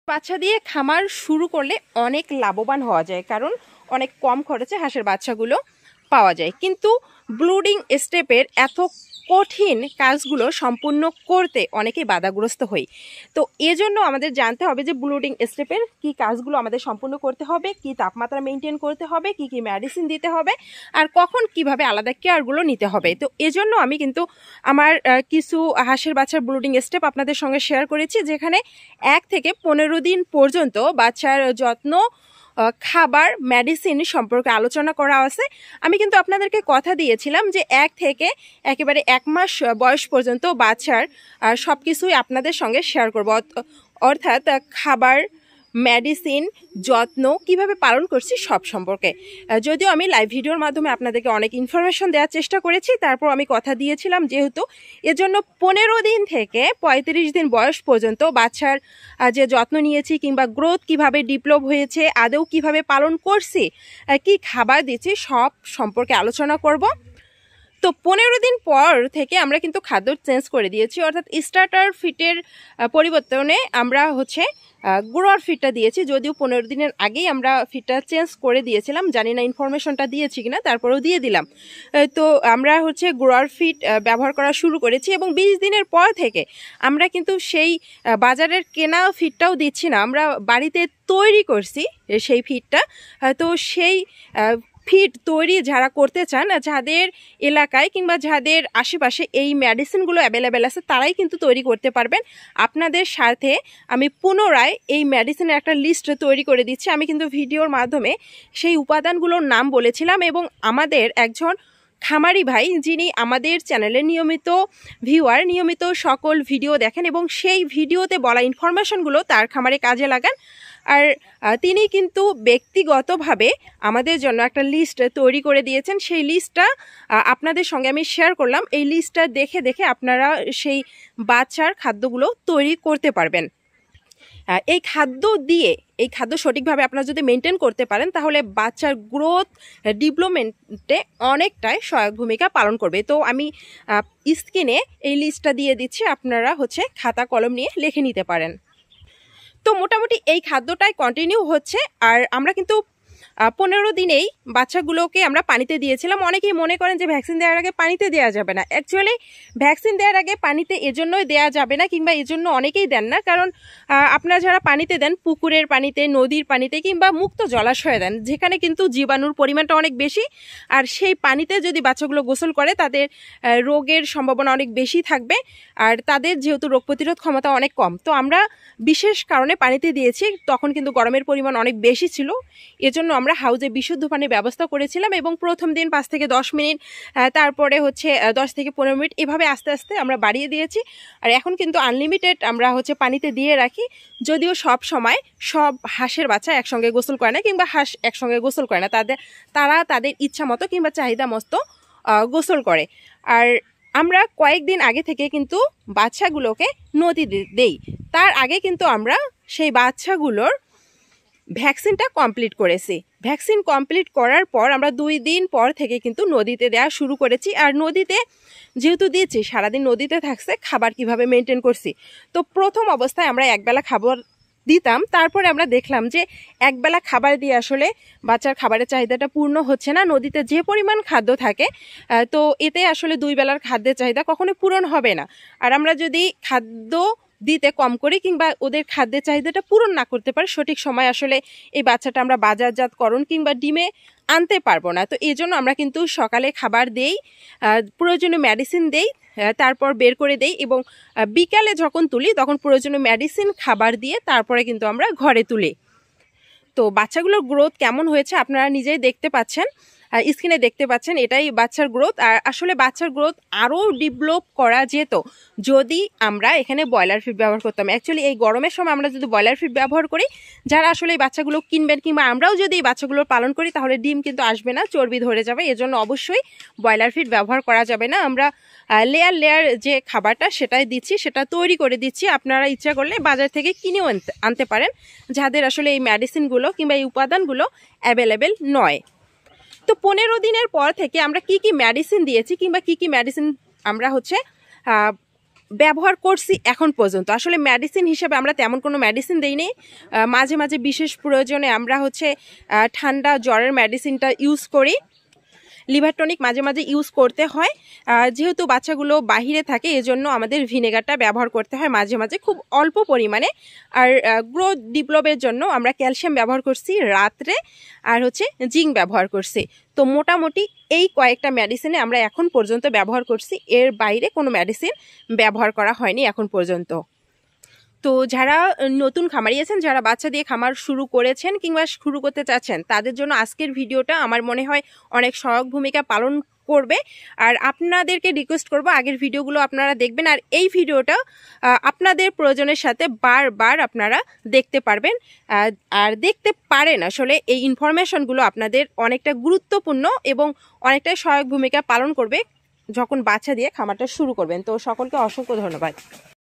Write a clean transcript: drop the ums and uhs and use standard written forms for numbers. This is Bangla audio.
বাচ্চা দিয়ে খামার শুরু করলে অনেক লাভবান হওয়া যায়, কারণ অনেক কম খরচে হাঁসের বাচ্চাগুলো পাওয়া যায়। কিন্তু ব্লুডিং স্টেপের এত কঠিন কাজগুলো সম্পূর্ণ করতে অনেকেই বাধাগ্রস্ত হই। তো এজন্য আমাদের জানতে হবে যে ব্লুডিং স্টেপের কি কাজগুলো আমাদের সম্পূর্ণ করতে হবে, কি তাপমাত্রা মেনটেন করতে হবে, কি কি মেডিসিন দিতে হবে, আর কখন কিভাবে আলাদা কেয়ারগুলো নিতে হবে। তো এজন্য আমি কিন্তু আমার কিছু হাঁসের বাচ্চার ব্লুডিং স্টেপ আপনাদের সঙ্গে শেয়ার করেছি, যেখানে 1 থেকে 15 দিন পর্যন্ত বাচ্চার যত্ন, খাবার, মেডিসিন সম্পর্কে আলোচনা করা আছে। আমি কিন্তু আপনাদেরকে কথা দিয়েছিলাম যে 1 থেকে একেবারে 1 মাস বয়স পর্যন্ত বাচ্চার সব কিছুই আপনাদের সঙ্গে শেয়ার করব, অর্থাৎ খাবার, মেডিসিন, যত্ন কিভাবে পালন করছি সব সম্পর্কে। যদিও আমি লাইভ ভিডিওর মাধ্যমে আপনাদেরকে অনেক ইনফরমেশন দেওয়ার চেষ্টা করেছি, তারপর আমি কথা দিয়েছিলাম যেহেতু এজন্য 15 দিন থেকে 35 দিন বয়স পর্যন্ত বাচ্চার যে যত্ন নিয়েছি কিংবা গ্রোথ কিভাবে ডেভেলপ হয়েছে, আদৌ কিভাবে পালন করছি, কি খাবার দিচ্ছি সব সম্পর্কে আলোচনা করব। তো 15 দিন পর থেকে আমরা কিন্তু খাদ্য চেঞ্জ করে দিয়েছি, অর্থাৎ স্টার্টার ফিটের পরিবর্তনে আমরা গ্রোয়ার ফিডটা দিয়েছি। যদিও 15 দিনের আগেই আমরা ফিডটা চেঞ্জ করে দিয়েছিলাম, জানি না ইনফরমেশনটা দিয়েছি কিনা, তারপরেও দিয়ে দিলাম। তো আমরা গ্রোয়ার ফিড ব্যবহার করা শুরু করেছি এবং 20 দিনের পর থেকে আমরা কিন্তু সেই বাজারের কেনা ফিডটাও দিচ্ছি না, আমরা বাড়িতে তৈরি করছি সেই ফিডটা। তো সেই ফিড তৈরি যারা করতে চান, যাদের এলাকায় কিংবা যাদের আশেপাশে এই মেডিসিনগুলো অ্যাভেলেবেল আছে, তারাই কিন্তু তৈরি করতে পারবেন। আপনাদের সাথে আমি পুনরায় এই মেডিসিনের একটা লিস্ট তৈরি করে দিচ্ছি। আমি কিন্তু ভিডিওর মাধ্যমে সেই উপাদানগুলোর নাম বলেছিলাম এবং আমাদের একজন খামারি ভাই, যিনি আমাদের চ্যানেলের নিয়মিত ভিউয়ার, নিয়মিত সকল ভিডিও দেখেন এবং সেই ভিডিওতে বলা ইনফরমেশনগুলো তার খামারে কাজে লাগান। আর তিনি কিন্তু ব্যক্তিগতভাবে আমাদের জন্য একটা লিস্ট তৈরি করে দিয়েছেন। সেই লিস্টটা আপনাদের সঙ্গে আমি শেয়ার করলাম। এই লিস্টটা দেখে দেখে আপনারা সেই বাচ্চার খাদ্যগুলো তৈরি করতে পারবেন। এই খাদ্য সঠিকভাবে আপনারা যদি মেনটেন করতে পারেন, তাহলে বাচ্চার গ্রোথ ডেভেলপমেন্টে অনেকটাই সহায়ক ভূমিকা পালন করবে। তো আমি স্ক্রিনে এই লিস্টটা দিয়ে দিচ্ছি, আপনারা খাতা কলম নিয়ে লিখে নিতে পারেন। তো মোটামুটি এই খাদ্যটাই কন্টিনিউ হচ্ছে। আর আমরা কিন্তু 15 দিনেই বাচ্চাগুলোকে আমরা পানিতে দিয়েছিলাম। অনেকেই মনে করেন যে ভ্যাকসিন দেওয়ার আগে পানিতে দেওয়া যাবে না। অ্যাকচুয়ালি ভ্যাকসিন দেওয়ার আগে পানিতে এজন্যই দেওয়া যাবে না, কিংবা এজন্য অনেকেই দেন না, কারণ আপনারা যারা পানিতে দেন পুকুরের পানিতে, নদীর পানিতে কিংবা মুক্ত জলাশয়ে দেন, যেখানে কিন্তু জীবাণুর পরিমাণটা অনেক বেশি। আর সেই পানিতে যদি বাচ্চাগুলো গোসল করে, তাদের রোগের সম্ভাবনা অনেক বেশি থাকবে, আর তাদের যেহেতু রোগ প্রতিরোধ ক্ষমতা অনেক কম। তো আমরা বিশেষ কারণে পানিতে দিয়েছি, তখন কিন্তু গরমের পরিমাণ অনেক বেশি ছিল, এজন্য আমরা হাউজে বিশুদ্ধ পানির ব্যবস্থা করেছিলাম। এবং প্রথম দিন 5 থেকে 10 মিনিট, তারপরে 10 থেকে 15 মিনিট, এভাবে আস্তে আস্তে আমরা বাড়িয়ে দিয়েছি। আর এখন কিন্তু আনলিমিটেড আমরা পানিতে দিয়ে রাখি। যদিও সব সময় সব হাঁসের বাচ্চা একসঙ্গে গোসল করে না, কিংবা হাঁস একসঙ্গে গোসল করে না, তারা তাদের ইচ্ছা মতো কিংবা চাহিদা মতো গোসল করে। আর আমরা কয়েকদিন আগে থেকে কিন্তু বাচ্চাগুলোকে নদীতে দেই, তার আগে কিন্তু আমরা সেই বাচ্চাগুলোর ভ্যাকসিনটা কমপ্লিট করেছি। ভ্যাকসিন কমপ্লিট করার পর আমরা 2 দিন পর থেকে কিন্তু নদীতে দেওয়া শুরু করেছি। আর নদীতে যেহেতু দিয়েছি, সারাদিন নদীতে থাকছে, খাবার কিভাবে মেনটেন করছি। তো প্রথম অবস্থায় আমরা একবেলা খাবার দিতাম, তারপরে আমরা দেখলাম যে একবেলা খাবার দিয়ে আসলে বাচ্চার খাবারের চাহিদাটা পূর্ণ হচ্ছে না। নদীতে যে পরিমাণ খাদ্য থাকে, তো এতে আসলে 2 বেলার খাদ্যের চাহিদা কখনো পূরণ হবে না। আর আমরা যদি খাদ্য দিতে কম করি কিংবা ওদের খাদ্যের চাহিদাটা পূরণ না করতে পারে সঠিক সময়, আসলে এই বাচ্চাটা আমরা বাজারজাতকরণ কিংবা ডিমে আনতে পারবো না। তো এই জন্য আমরা কিন্তু সকালে খাবার দেই, প্রয়োজনীয় মেডিসিন দেই, তারপর বের করে দেই, এবং বিকালে যখন তুলি তখন প্রয়োজনীয় মেডিসিন, খাবার দিয়ে তারপরে কিন্তু আমরা ঘরে তুলি। তো বাচ্চাগুলোর গ্রোথ কেমন হয়েছে আপনারা নিজেই দেখতে পাচ্ছেন, স্ক্রিনে দেখতে পাচ্ছেন, এটাই বাচ্চার গ্রোথ। আর আসলে বাচ্চার গ্রোথ আরও ডেভেলপ করা যেত যদি আমরা এখানে ব্রয়লার ফিড ব্যবহার করতাম। অ্যাকচুয়ালি এই গরমের সময় আমরা যদি ব্রয়লার ফিড ব্যবহার করি, যারা আসলে এই বাচ্চাগুলো কিনবেন কিংবা আমরাও যদি এই বাচ্চাগুলোর পালন করি, তাহলে ডিম কিন্তু আসবে না, চর্বি ধরে যাবে। এজন্য অবশ্যই ব্রয়লার ফিড ব্যবহার করা যাবে না। আমরা লেয়ার যে খাবারটা সেটাই দিচ্ছি, সেটা তৈরি করে দিচ্ছি। আপনারা ইচ্ছা করলে বাজার থেকে কিনেও আনতে পারেন, যাদের আসলে এই মেডিসিনগুলো কিংবা এই উপাদানগুলো অ্যাভেলেবেল নয়। তো 15 দিনের পর থেকে আমরা কি কি মেডিসিন দিয়েছি কিংবা কি কি মেডিসিন আমরা ব্যবহার করছি এখন পর্যন্ত। আসলে মেডিসিন হিসেবে আমরা তেমন কোনো মেডিসিন দেইনি, মাঝে মাঝে বিশেষ প্রয়োজনে আমরা হচ্ছে ঠান্ডা জ্বরের মেডিসিনটা ইউজ করি। লিভার টনিক মাঝে মাঝে ইউজ করতে হয়, যেহেতু বাচ্চাগুলো বাহিরে থাকে এজন্য আমাদের ভিনেগারটা ব্যবহার করতে হয় মাঝে মাঝে খুব অল্প পরিমাণে। আর গ্রোথ ডেভেলপের জন্য আমরা ক্যালসিয়াম ব্যবহার করছি রাত্রে, আর হচ্ছে জিঙ্ক ব্যবহার করছি। তো মোটামুটি এই কয়েকটা মেডিসিনে আমরা এখন পর্যন্ত ব্যবহার করছি, এর বাইরে কোনো মেডিসিন ব্যবহার করা হয়নি এখন পর্যন্ত। তো যারা নতুন খামারি আছেন, যারা বাচ্চা দিয়ে খামার শুরু করেছেন কিংবা শুরু করতে চাচ্ছেন, তাদের জন্য আজকের ভিডিওটা আমার মনে হয় অনেক সহায়ক ভূমিকা পালন করবে। আর আপনাদেরকে রিকোয়েস্ট করব আগের ভিডিওগুলো আপনারা দেখবেন, আর এই ভিডিওটা আপনাদের প্রয়োজনের সাথে বারবার আপনারা দেখতে পারবেন আর দেখতে পারেন। আসলে এই ইনফরমেশনগুলো আপনাদের অনেকটা গুরুত্বপূর্ণ এবং অনেকটাই সহায়ক ভূমিকা পালন করবে যখন বাচ্চা দিয়ে খামারটা শুরু করবেন। তো সকলকে অসংখ্য ধন্যবাদ।